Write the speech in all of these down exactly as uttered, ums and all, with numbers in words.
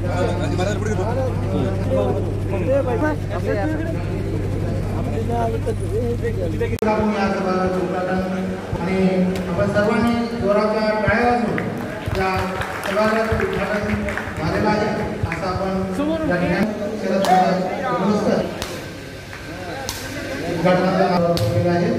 आपण सर्वांनी जोराच्या टाळ्या वाजवून या सभागृहाचं उद्घाटन झालेलं आहे असं आपण उद्घाटनाला केलेलं आहे.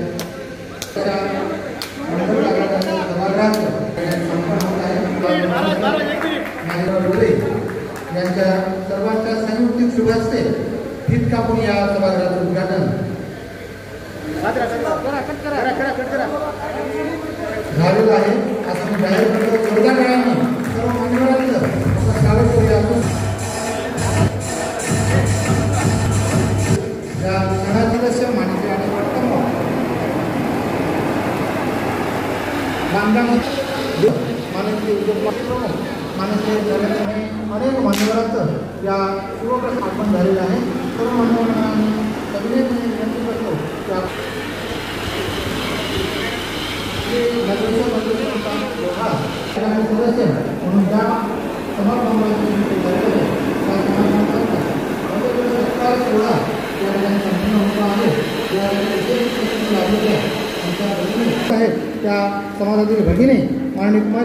यांच्या सर्वांच्या संयुक्त शुभ हस्ते फीत कापून या सभागृहाचं उद्घाटन झालेलं आहे असं मी जाहीर करतो. जोरदार टाळ्यांनी सर्व मान्यवरांचं आपण स्वागत करूया. या सणासदस्य मान्य आणि वर्तमान माननीय उद्योगपती माननीय अनेक मान्यवरांचं या पूर्वप्रस आपण झालेलं आहे. सर्व मान्यवरांना सगळे विनंती करतो त्या लोहा सदस्य म्हणून त्या समारंभाची सत्कार सोहळा या ठिकाणी संपन्न होतो आहे. त्या समाजातील भगिनी माननीय कुमारी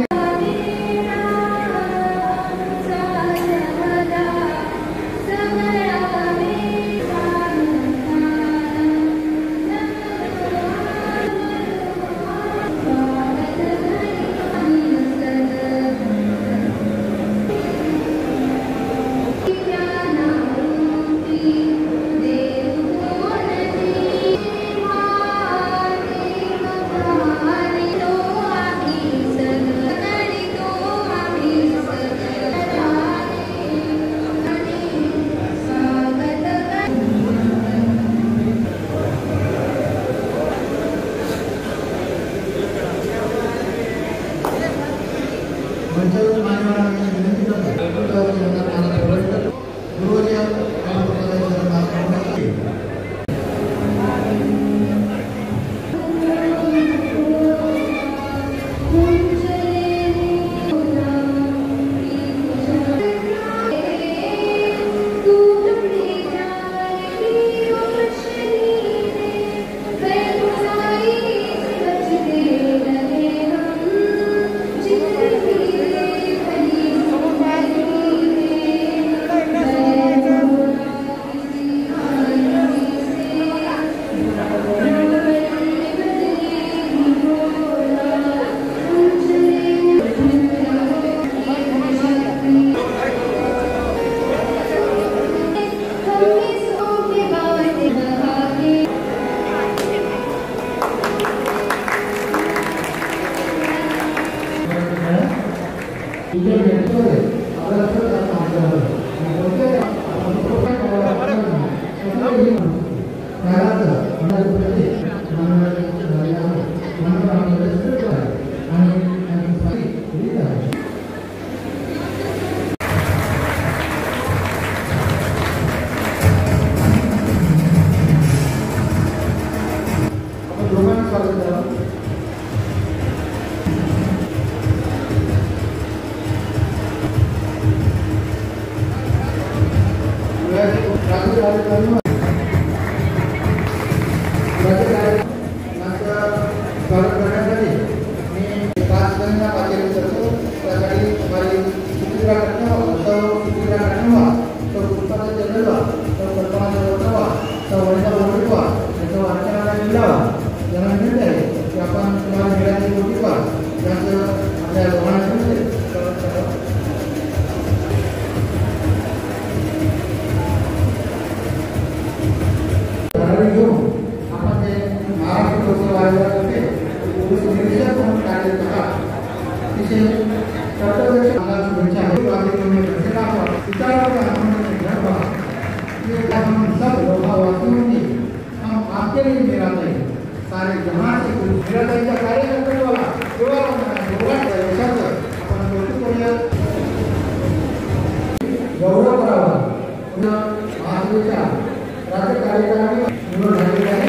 गौरव करावा महाराष्ट्राच्या राज्य कार्यक्रमाने निवड झालेली आहे.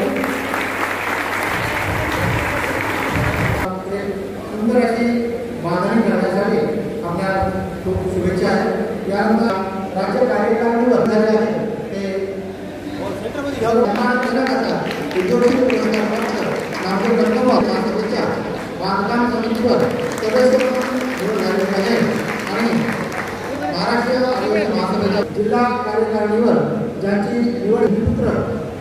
सुंदर अशी बांधणी करण्यासाठी आपल्या खूप शुभेच्छा आहेत. यानंतर कार्यकारिणीवर झाले आहे ते सन्मान करण्यात आता उद्योजक पुरस्कार प्राप्त नामदेव रत्नवार महासभेच्या बांधकाम समितीवर सदस्य म्हणून निवड झाले आहे आणि महाराष्ट्र आदिवासी महासभेच्या जिल्हा कार्यकारिणीवर ज्यांची निवड पुत्र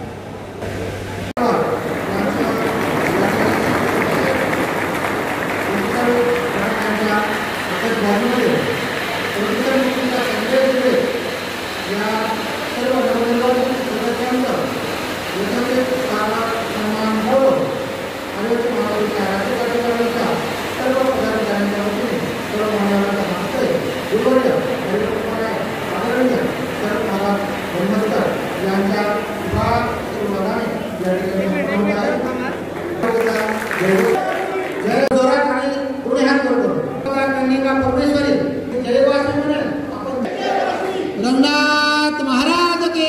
रंगनाथ महाराज के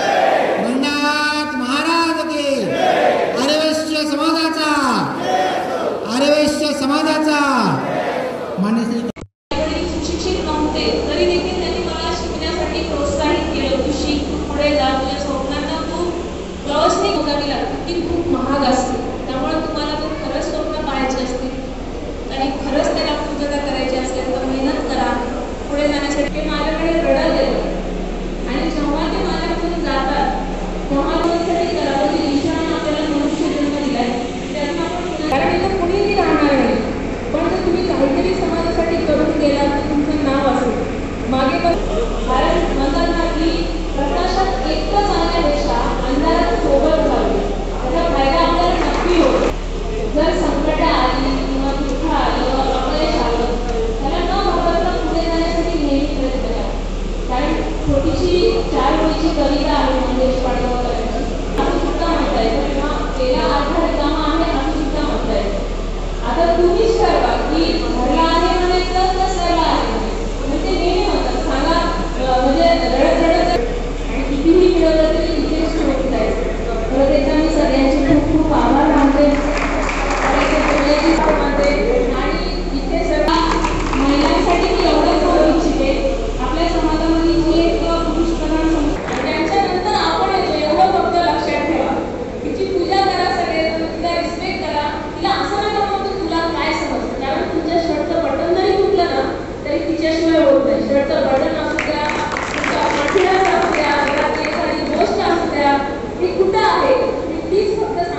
रंगनाथ महाराज के आर्यवैश्य समाजाचा आर्यवैश्य समाजाचा मान्य श्री शिक्षित नव्हते तरी देखील त्यांनी मला शिकण्यासाठी प्रोत्साहित केलं की शिक पुढे जा तुझ्या स्वप्नांना तू प्रवासने बघावी लागते ती खूप महाग असते त्यामुळे तुम्हाला जर खरंच स्वप्न पाहायचे असतील आणि खरंच त्याला पूर्तता करायची असेल तर मेहनत करा पुढे जाण्यासाठी ते माझ्याकडे रडायला आणि जेव्हा ते माझ्याकडून जातात तेव्हा त्यासाठी करावं ईश्वराने आपल्याला मनुष्य जन्म दिलाय त्यातून आपण कारण इथं कुणीही राहणार नाही पण जर तुम्ही काहीतरी समाजासाठी करून गेला तर तुमचं नाव असेल मागे पण कारण म्हणतात ना की प्रकाशात एकटं चालण्यापेक्षा अंधारात सोबत जावे त्याचा फायदा आपल्याला नक्की होतो जर संकट आली किंवा दुःख आलं अपयश आलं त्याला न घाबरता पुढे जाण्यासाठी नेहमी प्रयत्न करा कारण छोटीशी चार ओळीची कविता आहे मंदेश पाडगावकरांची असं सुद्धा म्हणता येतं किंवा तेला आधार रिकामा आहे असं सुद्धा म्हणता येतं आता तुम्हीच ठरवा की घरला आहे म्हणायचं तर सरला आहे म्हणजे नेहमी म्हणतात सांगा म्हणजे रडत रडत आणि कितीही मिळवलं तरी इथेच ठेवून जायचं खरं त्याचा मी सगळ्यांचे खूप खूप आभार मानते आणि इथे सर्व महिलांसाठी मी एवढंच बोलू इच्छिते आपल्या समाजामध्ये जी एक पुरुष प्रधान समाज त्यांच्यानंतर आपण येतो एवढं फक्त लक्षात ठेवा तिची पूजा करा सगळेजण तिला रिस्पेक्ट करा तिला असं नका म्हणतो तुला काय समजतं कारण तुमच्या शर्टचं बटन जरी तुटलं ना तरी तिच्याशिवाय होत नाही शर्टचं बटन असू द्या तुमच्या पठण्याचं असू द्या घरातली एखादी गोष्ट असू द्या ती कुठं आहे तीच फक्त